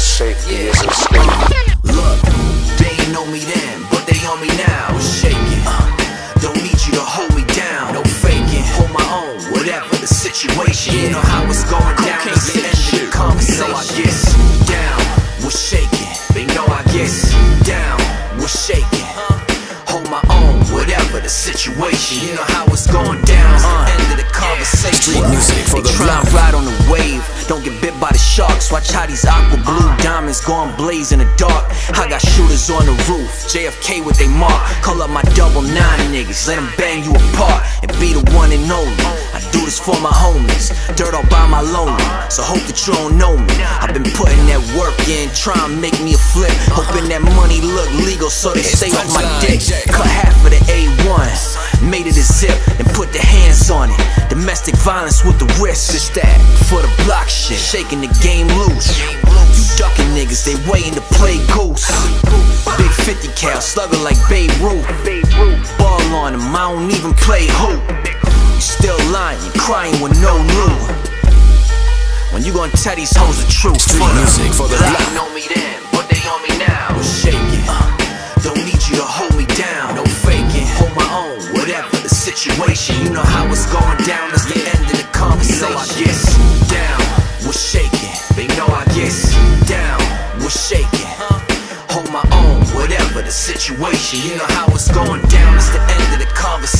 safety is escape. Look, they ain't know me then, but they on me now. Shaking, don't need you to hold me down. No faking, hold my own, whatever the situation. You know how it's going down. It's the end of the conversation. I get down, we're shaking. They know I get down, we're shaking. Hold my own, whatever the situation. You know how it's going down. It's the end of the conversation. Street music for the blind. Ride on the wave, don't get bit by the sharks. Watch how these aqua blue diamonds going blaze in the dark. I got shooters on the roof, JFK with they mark. Call up my #9 niggas, let them bang you apart and be the one and only. I do this for my homies, dirt all by my lonely. So hope that you don't know me. I've been putting that work in, trying to make me a flip. Hoping that money look legal so they stay off my dick. Cut half of the A1, made it a zip and put the hands on it. Domestic violence with the wrist, it's that for the block shit. Shaking the game loose. You ducking niggas, they waiting to play goose. Big 50 cal, slugging like Babe Ruth. Ball on him, I don't even play hoop. You still lying, you crying with no new. When you gonna tell these hoes the truth? Street music for the block. They know me then, but they on me now. Shaking, don't need you to hold me down. No faking, hold my own, whatever the situation. You know how it's going down. It's the end of the conversation. You know I get down, we're shaking. They know I get down, we're shaking. Hold my own, whatever the situation. You know how it's going down. It's the end of the conversation.